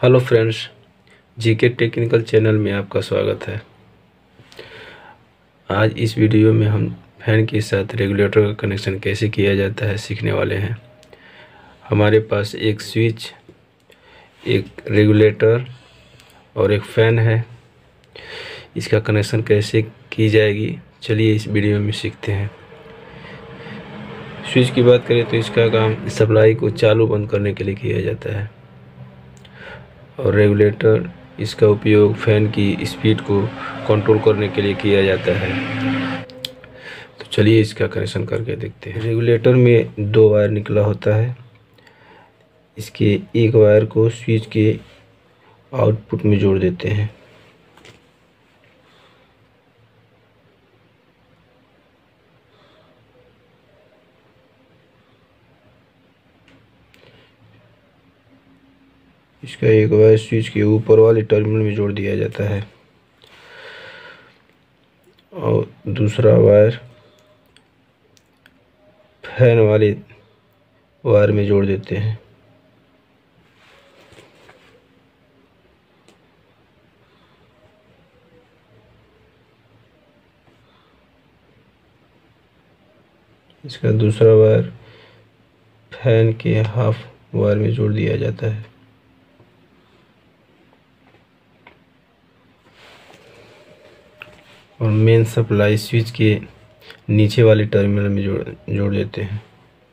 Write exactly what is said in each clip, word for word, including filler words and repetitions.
Hello friends, GK technical channel में आपका स्वागत है। आज इस वीडियो में हम फैन के साथ रेगुलेटर का कनेक्शन कैसे किया जाता है सीखने वाले हैं। हमारे पास एक स्विच, एक रेगुलेटर और एक फ़ैन है। इसका कनेक्शन कैसे की जाएगी, चलिए इस वीडियो में सीखते हैं। स्विच की बात करें तो इसका काम सप्लाई को चालू बंद करने के लिए किया जाता है और रेगुलेटर इसका उपयोग फ़ैन की स्पीड को कंट्रोल करने के लिए किया जाता है। तो चलिए इसका कनेक्शन करके देखते हैं। रेगुलेटर में दो वायर निकला होता है। इसके एक वायर को स्विच के आउटपुट में जोड़ देते हैं। इसका एक वायर स्विच के ऊपर वाले टर्मिनल में जोड़ दिया जाता है और दूसरा वायर फैन वाले वायर में जोड़ देते हैं। इसका दूसरा वायर फैन के हाफ वायर में जोड़ दिया जाता है और मेन सप्लाई स्विच के नीचे वाले टर्मिनल में जोड़ जोड़ देते हैं।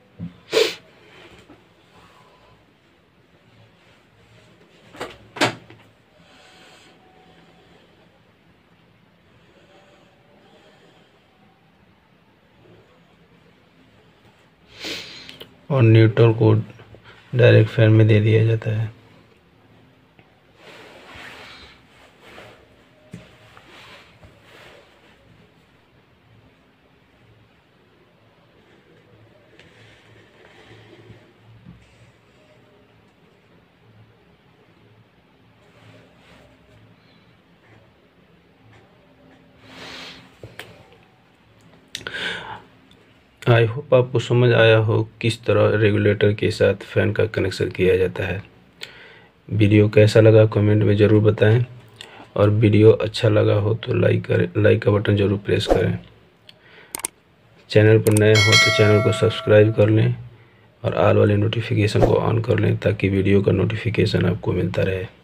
और न्यूट्रल को डायरेक्ट फैन में दे दिया जाता है। आई होप आपको समझ आया हो किस तरह रेगुलेटर के साथ फ़ैन का कनेक्शन किया जाता है। वीडियो कैसा लगा कमेंट में ज़रूर बताएं और वीडियो अच्छा लगा हो तो लाइक करें, लाइक का बटन ज़रूर प्रेस करें। चैनल पर नए हो तो चैनल को सब्सक्राइब कर लें और ऑल वाले नोटिफिकेशन को ऑन कर लें ताकि वीडियो का नोटिफिकेशन आपको मिलता रहे।